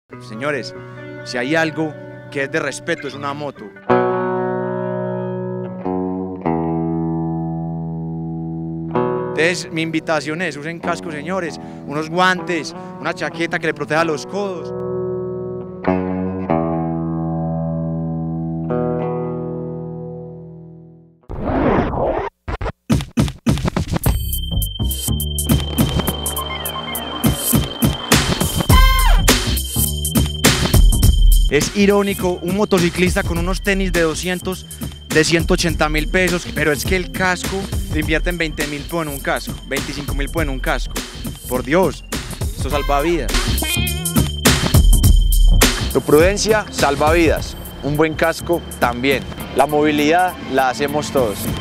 Señores, si hay algo que es de respeto, es una moto. Entonces, mi invitación es, usen casco, señores, unos guantes, una chaqueta que le proteja los codos. Es irónico, un motociclista con unos tenis de 200, de 180.000 pesos, pero es que el casco le invierten 20.000 en un casco, 25.000 en un casco. Por Dios, esto salva vidas. Tu prudencia salva vidas, un buen casco también. La movilidad la hacemos todos.